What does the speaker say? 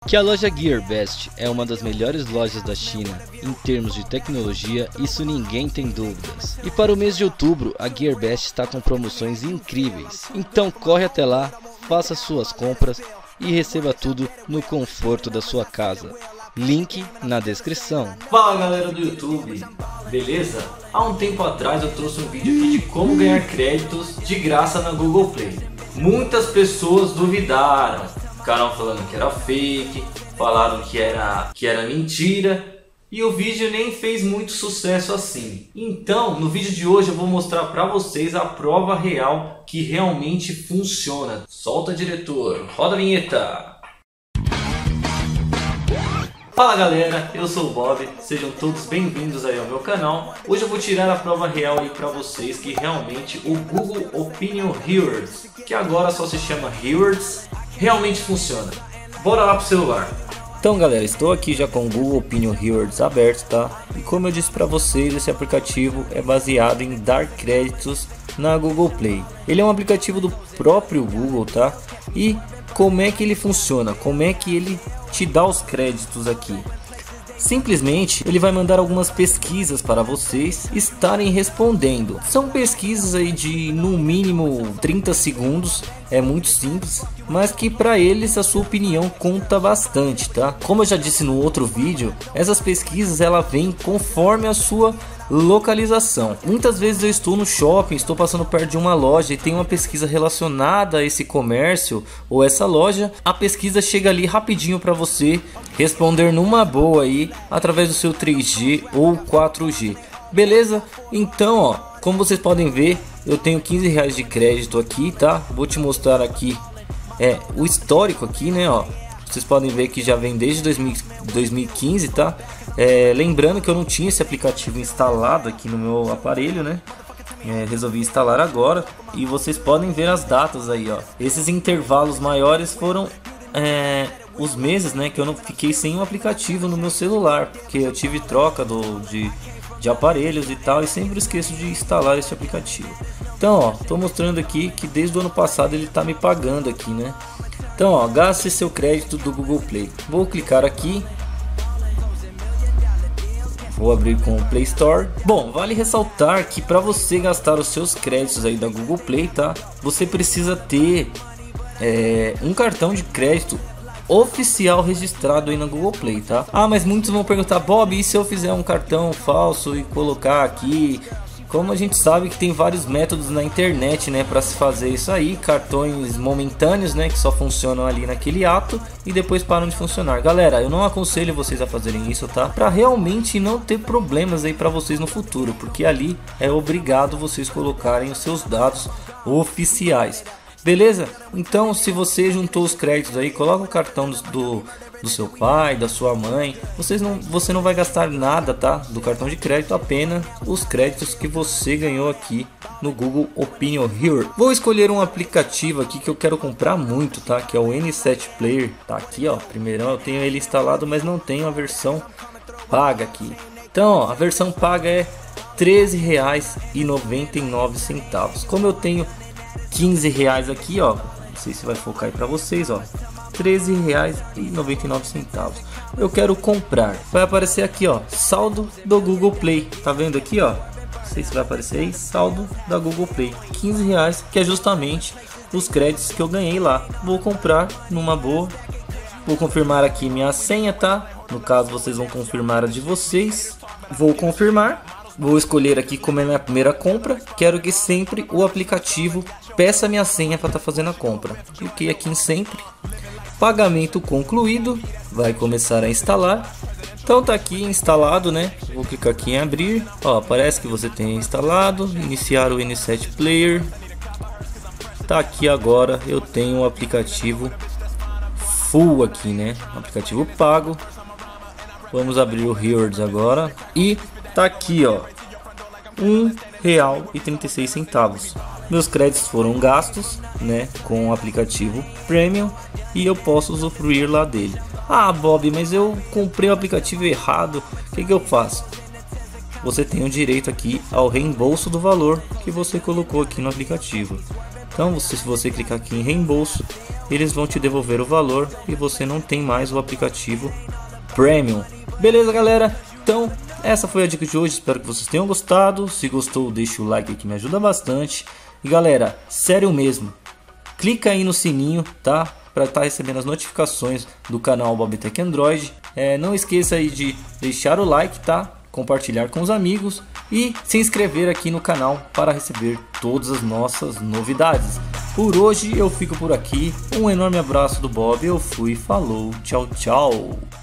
Que a loja GearBest é uma das melhores lojas da China em termos de tecnologia, isso ninguém tem dúvidas. E para o mês de outubro, a GearBest está com promoções incríveis. Então corre até lá, faça suas compras e receba tudo no conforto da sua casa. Link na descrição. Fala galera do YouTube, beleza? Há um tempo atrás eu trouxe um vídeo aqui de como ganhar créditos de graça na Google Play. Muitas pessoas duvidaram, ficaram falando que era fake, falaram que era mentira, e o vídeo nem fez muito sucesso assim. Então, no vídeo de hoje eu vou mostrar para vocês a prova real que realmente funciona. Solta, diretor, roda a vinheta. Fala galera, eu sou o Bob, sejam todos bem-vindos aí ao meu canal. Hoje eu vou tirar a prova real aí para vocês que realmente o Google Opinion Heroes, que agora só se chama Heroes, realmente funciona. Bora lá pro celular. Então galera, estou aqui já com o Google Opinion Heroes aberto, tá? E como eu disse para vocês, esse aplicativo é baseado em dar créditos na Google Play. Ele é um aplicativo do próprio Google, tá? E como é que ele funciona? Como é que ele te dá os créditos aqui? Simplesmente ele vai mandar algumas pesquisas para vocês estarem respondendo. São pesquisas aí de no mínimo 30 segundos, é muito simples, mas que para eles a sua opinião conta bastante, tá? Como eu já disse no outro vídeo, essas pesquisas ela vem conforme a sua localização. Muitas vezes eu estou no shopping, estou passando perto de uma loja e tem uma pesquisa relacionada a esse comércio ou essa loja. A pesquisa chega ali rapidinho para você responder numa boa aí através do seu 3G ou 4G. Beleza? Então, ó, como vocês podem ver, eu tenho R$15 de crédito aqui, tá? Vou te mostrar aqui o histórico aqui, né, ó. Vocês podem ver que já vem desde 2015, tá? Lembrando que eu não tinha esse aplicativo instalado aqui no meu aparelho, né? Resolvi instalar agora e vocês podem ver as datas aí, ó. Esses intervalos maiores foram os meses, né, que eu não fiquei sem um aplicativo no meu celular, porque eu tive troca de aparelhos e tal, e sempre esqueço de instalar esse aplicativo. Então, ó, tô mostrando aqui que desde o ano passado ele tá me pagando aqui, né? Então, ó, gaste seu crédito do Google Play. Vou clicar aqui. Vou abrir com o Play Store. Bom, vale ressaltar que para você gastar os seus créditos aí da Google Play, tá? Você precisa ter um cartão de crédito oficial registrado aí na Google Play, tá? Ah, mas muitos vão perguntar, Bob, e se eu fizer um cartão falso e colocar aqui? Como a gente sabe que tem vários métodos na internet, né, para se fazer isso aí, cartões momentâneos, né, que só funcionam ali naquele ato e depois param de funcionar. Galera, eu não aconselho vocês a fazerem isso, tá? Para realmente não ter problemas aí para vocês no futuro, porque ali é obrigado vocês colocarem os seus dados oficiais. Beleza? Então, se você juntou os créditos aí, coloca o cartão do seu pai, da sua mãe. Você não vai gastar nada, tá? Do cartão de crédito, apenas os créditos que você ganhou aqui no Google Opinion Hero. Vou escolher um aplicativo aqui que eu quero comprar muito, tá? Que é o N7 Player. Tá aqui, ó. Primeirão eu tenho ele instalado, mas não tenho a versão paga aqui. Então, ó, a versão paga é R$13,99. Como eu tenho R$15 aqui, ó, não sei se vai focar aí para vocês, ó, R$13,99. eu quero comprar, vai aparecer aqui, ó, saldo do Google Play, tá vendo aqui, ó, não sei se vai aparecer aí, saldo da Google Play, R$15, que é justamente os créditos que eu ganhei lá. Vou comprar numa boa, vou confirmar aqui minha senha, tá? No caso vocês vão confirmar a de vocês, vou confirmar. Vou escolher aqui como é minha primeira compra. Quero que sempre o aplicativo peça minha senha para estar fazendo a compra. Cliquei aqui em sempre. Pagamento concluído. Vai começar a instalar. Então tá aqui instalado, né? Vou clicar aqui em abrir. Ó, parece que você tem instalado. Iniciar o N7 Player. Tá aqui agora. Eu tenho um aplicativo full aqui, né? Um aplicativo pago. Vamos abrir o Heroes agora. E tá aqui, ó, R$1,36. Meus créditos foram gastos, né, com o aplicativo Premium e eu posso usufruir lá dele. Ah, Bob, mas eu comprei o aplicativo errado. O que eu faço? Você tem o direito aqui ao reembolso do valor que você colocou aqui no aplicativo. Então se você clicar aqui em reembolso, eles vão te devolver o valor e você não tem mais o aplicativo Premium. Beleza, galera? Então essa foi a dica de hoje, espero que vocês tenham gostado. Se gostou, deixa o like que me ajuda bastante. E galera, sério mesmo, clica aí no sininho, tá? Para estar recebendo as notificações do canal Bobtech Android. Não esqueça aí de deixar o like, tá? Compartilhar com os amigos e se inscrever aqui no canal para receber todas as nossas novidades. Por hoje eu fico por aqui, um enorme abraço do Bob, eu fui, falou, tchau, tchau.